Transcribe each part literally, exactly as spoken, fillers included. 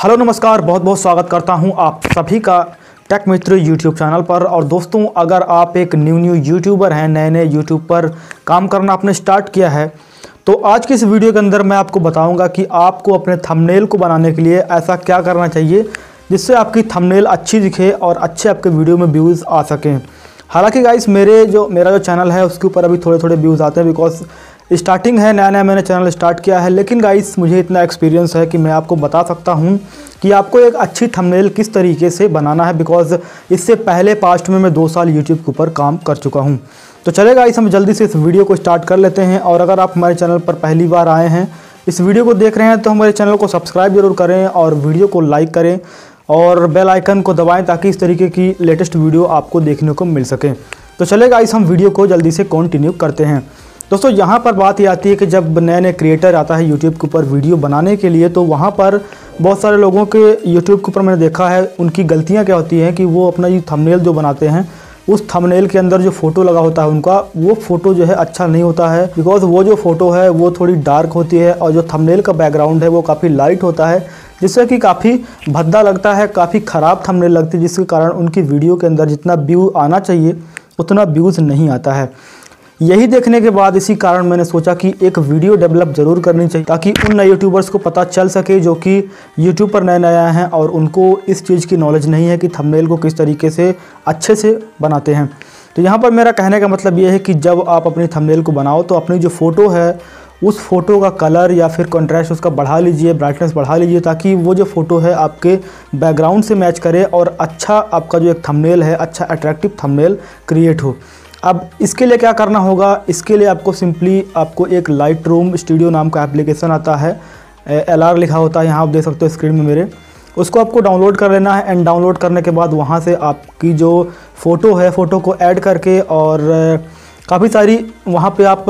Hello नमस्कार, बहुत बहुत स्वागत करता हूं आप सभी का टेक मित्र यूट्यूब चैनल पर। और दोस्तों, अगर आप एक न्यू न्यू यूट्यूबर हैं, नए नए यूट्यूब पर काम करना आपने स्टार्ट किया है, तो आज की इस वीडियो के अंदर मैं आपको बताऊंगा कि आपको अपने थंबनेल को बनाने के लिए ऐसा क्या करना चाहिए जिससे आपकी थंबनेल अच्छी दिखे और अच्छे आपके वीडियो में व्यूज़ आ सकें। हालांकि गाइस, मेरे जो मेरा जो चैनल है उसके ऊपर अभी थोड़े थोड़े व्यूज़ आते हैं, बिकॉज स्टार्टिंग है, नया नया मैंने चैनल स्टार्ट किया है। लेकिन गाइस, मुझे इतना एक्सपीरियंस है कि मैं आपको बता सकता हूं कि आपको एक अच्छी थंबनेल किस तरीके से बनाना है, बिकॉज इससे पहले पास्ट में मैं दो साल यूट्यूब के ऊपर काम कर चुका हूं। तो चलेगा गाइस, हम जल्दी से इस वीडियो को स्टार्ट कर लेते हैं। और अगर आप हमारे चैनल पर पहली बार आए हैं, इस वीडियो को देख रहे हैं, तो हमारे चैनल को सब्सक्राइब जरूर करें और वीडियो को लाइक करें और बेल आइकन को दबाएं ताकि इस तरीके की लेटेस्ट वीडियो आपको देखने को मिल सके। तो चलेगा गाइस, हम वीडियो को जल्दी से कंटिन्यू करते हैं। दोस्तों, यहाँ पर बात ये आती है कि जब नए नए क्रिएटर आता है यूट्यूब के ऊपर वीडियो बनाने के लिए, तो वहाँ पर बहुत सारे लोगों के यूट्यूब के ऊपर मैंने देखा है, उनकी गलतियाँ क्या होती हैं कि वो अपना ये थंबनेल जो बनाते हैं, उस थंबनेल के अंदर जो फ़ोटो लगा होता है उनका, वो फ़ोटो जो है अच्छा नहीं होता है। बिकॉज वो जो फ़ोटो है वो थोड़ी डार्क होती है और जो थंबनेल का बैकग्राउंड है वो काफ़ी लाइट होता है, जिससे कि काफ़ी भद्दा लगता है, काफ़ी ख़राब थंबनेल लगती है, जिसके कारण उनकी वीडियो के अंदर जितना व्यू आना चाहिए उतना व्यूज़ नहीं आता है। यही देखने के बाद इसी कारण मैंने सोचा कि एक वीडियो डेवलप ज़रूर करनी चाहिए ताकि उन नए यूट्यूबर्स को पता चल सके जो कि यूट्यूब पर नए नए आए हैं और उनको इस चीज़ की नॉलेज नहीं है कि थंबनेल को किस तरीके से अच्छे से बनाते हैं। तो यहाँ पर मेरा कहने का मतलब ये है कि जब आप अपनी थंबनेल को बनाओ तो अपनी जो फ़ोटो है उस फ़ोटो का कलर या फिर कॉन्ट्रास्ट उसका बढ़ा लीजिए, ब्राइटनेस बढ़ा लीजिए, ताकि वो जो फ़ोटो है आपके बैकग्राउंड से मैच करे और अच्छा आपका जो एक थंबनेल है, अच्छा अट्रैक्टिव थंबनेल क्रिएट हो। अब इसके लिए क्या करना होगा, इसके लिए आपको सिंपली आपको एक लाइट रूम स्टूडियो नाम का एप्लीकेशन आता है, एल आर लिखा होता है, यहाँ आप देख सकते हो स्क्रीन में मेरे, उसको आपको डाउनलोड कर लेना है। एंड डाउनलोड करने के बाद वहाँ से आपकी जो फ़ोटो है, फ़ोटो को ऐड करके और काफ़ी सारी वहाँ पे आप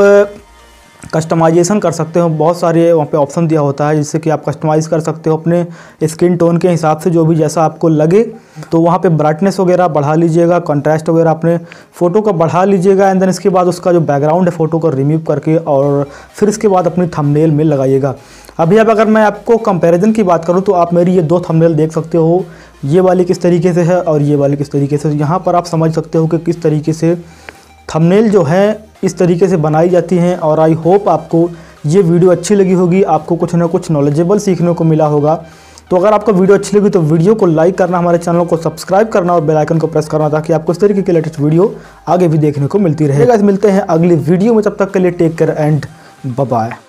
कस्टमाइजेशन कर सकते हो। बहुत सारे वहाँ पे ऑप्शन दिया होता है जिससे कि आप कस्टमाइज़ कर सकते हो अपने स्किन टोन के हिसाब से, जो भी जैसा आपको लगे। तो वहाँ पे ब्राइटनेस वगैरह बढ़ा लीजिएगा, कंट्रास्ट वगैरह अपने फ़ोटो का बढ़ा लीजिएगा। एंड देन इसके बाद उसका जो बैकग्राउंड है फ़ोटो को रिमूव करके और फिर इसके बाद अपनी थंबनेल में लगाइएगा। अभी अब अगर मैं आपको कंपैरिजन की बात करूँ तो आप मेरी ये दो थंबनेल देख सकते हो, ये वाली किस तरीके से है और ये वाली किस तरीके से। यहाँ पर आप समझ सकते हो कि किस तरीके से थंबनेल जो है इस तरीके से बनाई जाती हैं। और आई होप आपको ये वीडियो अच्छी लगी होगी, आपको कुछ ना कुछ नॉलेजेबल सीखने को मिला होगा। तो अगर आपको वीडियो अच्छी लगी तो वीडियो को लाइक करना, हमारे चैनल को सब्सक्राइब करना और बेल आइकन को प्रेस करना, ताकि आपको इस तरीके की लेटेस्ट वीडियो आगे भी देखने को मिलती रहेगा। मिलते हैं अगली वीडियो में, तब तक के लिए take care and bye bye.